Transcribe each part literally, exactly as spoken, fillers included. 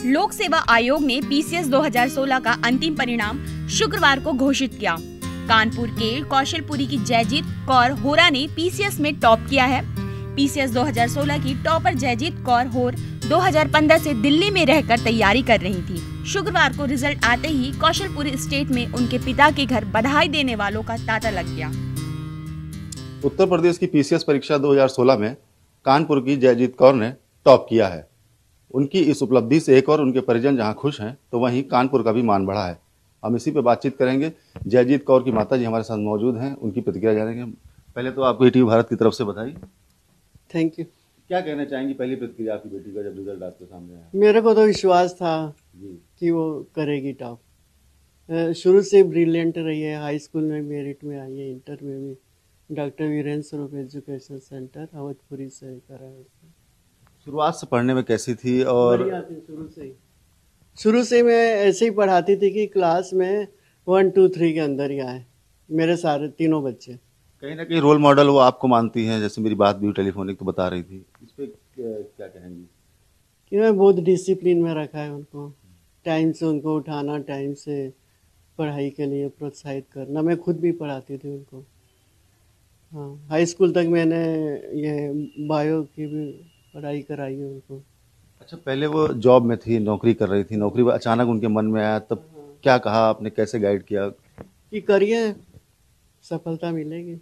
लोक सेवा आयोग ने पीसीएस दो हज़ार सोलह का अंतिम परिणाम शुक्रवार को घोषित किया। कानपुर के कौशलपुरी की जयजीत कौर होरा ने पीसीएस में टॉप किया है। पीसीएस दो हज़ार सोलह की टॉपर जयजीत कौर होर दो हज़ार पंद्रह से दिल्ली में रहकर तैयारी कर रही थी। शुक्रवार को रिजल्ट आते ही कौशलपुरी स्टेट में उनके पिता के घर बधाई देने वालों का तांता लग गया। उत्तर प्रदेश की पीसीएस परीक्षा दो हज़ार सोलह में कानपुर की जयजीत कौर ने टॉप किया है। उनकी इस उपलब्धि से एक और उनके परिजन जहां खुश हैं, तो वहीं कानपुर का भी मान बढ़ा है। हम इसी पे बातचीत करेंगे। जयजीत कौर की माता जी हमारे साथ मौजूद हैं, उनकी प्रतिक्रिया जानेंगे। पहले तो आपको ईटीवी भारत की तरफ से बधाई। Thank you. क्या कहना चाहेंगी पहली प्रतिक्रिया आपकी बेटी का जब रिजल्ट आपके सामने आया? मेरे को तो विश्वास था जी कि वो करेगी टॉप। शुरू से ब्रिलियंट रही है। हाई स्कूल में मेरिट में आई है, इंटर में भी डॉक्टर वीरेंद्र स्वरूप एजुकेशन सेंटर अवधपुरी से करा है। शुरुआत से पढ़ने में कैसी थी? और बढ़िया थी शुरू से ही। शुरू से मैं ऐसे ही पढ़ाती थी कि क्लास में वन टू थ्री के अंदर ही आए मेरे सारे तीनों बच्चे। कहीं ना कहीं रोल मॉडल वो आपको मानती हैं, जैसे मेरी बात भी टेलीफोनिक तो बता रही थी। इस पे क्या कहेंगी? कि मैं बहुत डिसिप्लिन में रखा है उनको, टाइम से उनको उठाना, टाइम से पढ़ाई के लिए प्रोत्साहित करना। मैं खुद भी पढ़ाती थी उनको। हाँ, हाई स्कूल तक मैंने ये बायो की भी पढ़ाई कराई है उनको। अच्छा, पहले वो जॉब में थी, नौकरी कर रही थी, नौकरी अचानक उनके मन में आया, तब क्या कहा आपने, कैसे गाइड किया? कि करिए, सफलता मिलेगी।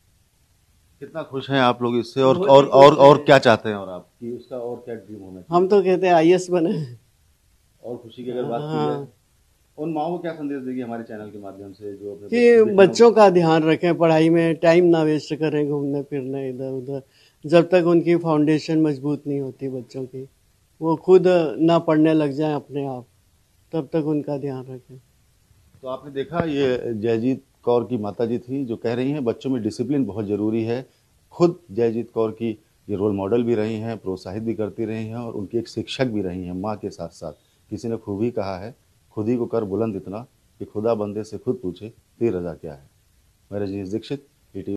कितना खुश हैं आप लोग इससे? और और और और क्या चाहते हैं और आप कि उसका और क्या ड्रीम होना चाहिए? हम तो कहते हैं आईएएस बने। और खुशी की अगर बात की हाँ। जाए, उन माओ को क्या संदेश देगी हमारे चैनल के माध्यम से जो अपने कि बच्चों का ध्यान रखें, पढ़ाई में टाइम ना वेस्ट करें घूमने फिरने इधर उधर। जब तक उनकी फाउंडेशन मजबूत नहीं होती बच्चों की, वो खुद ना पढ़ने लग जाएं अपने आप, तब तक उनका ध्यान रखें। तो आपने देखा, ये जयजीत कौर की माताजी थी जो कह रही हैं बच्चों में डिसिप्लिन बहुत ज़रूरी है। खुद जयजीत कौर की ये रोल मॉडल भी रही हैं, प्रोत्साहित भी करती रही हैं और उनकी एक शिक्षक भी रही हैं माँ के साथ साथ। किसी ने खूब ही कहा है, खुद ही को कर बुलंद इतना कि खुदा बंदे से खुद पूछे तेरी रजा क्या है। मैं रजनीश दीक्षित,